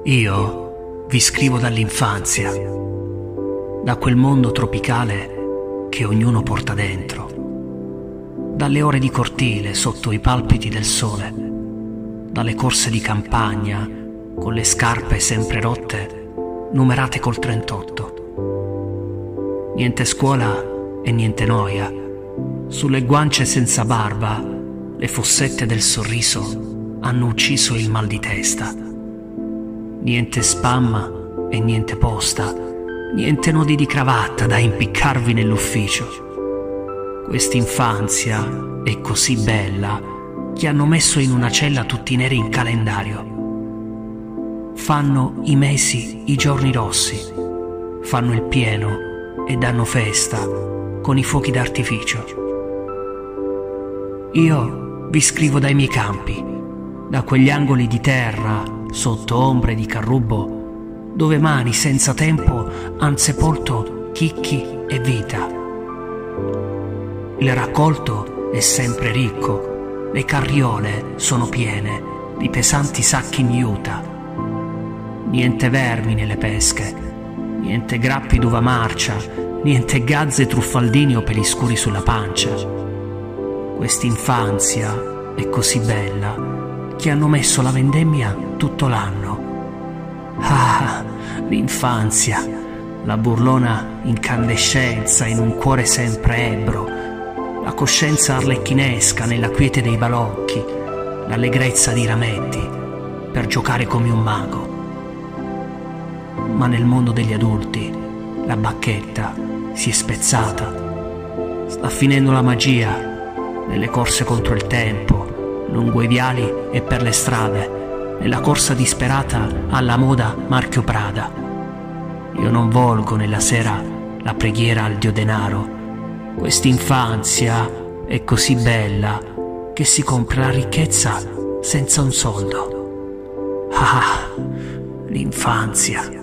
Io vi scrivo dall'infanzia, da quel mondo tropicale che ognuno porta dentro, dalle ore di cortile sotto i palpiti del sole, dalle corse di campagna con le scarpe sempre rotte, numerate col 38. Niente scuola e niente noia, sulle guance senza barba, le fossette del sorriso hanno ucciso il mal di testa. Niente spam e niente posta, niente nodi di cravatta da impiccarvi nell'ufficio. Quest'infanzia è così bella che hanno messo in una cella tutti neri in calendario. Fanno i mesi, i giorni rossi, fanno il pieno e danno festa con i fuochi d'artificio. Io vi scrivo dai miei campi, da quegli angoli di terra sotto ombre di carrubo, dove mani senza tempo han sepolto chicchi e vita. Il raccolto è sempre ricco, le carriole sono piene di pesanti sacchi in juta. Niente vermi nelle pesche, niente grappi d'uva marcia, niente gazze, truffaldini o peli scuri sulla pancia. Quest'infanzia è così bella che hanno messo la vendemmia tutto l'anno. Ah, l'infanzia, la burlona incandescenza in un cuore sempre ebbro, la coscienza arlecchinesca nella quiete dei balocchi, l'allegrezza di rametti per giocare come un mago. Ma nel mondo degli adulti la bacchetta si è spezzata, sta finendo la magia nelle corse contro il tempo, lungo i viali e per le strade, nella corsa disperata alla moda marchio Prada. Io non volgo nella sera la preghiera al dio denaro. Quest'infanzia è così bella che si compra la ricchezza senza un soldo. Ah, l'infanzia.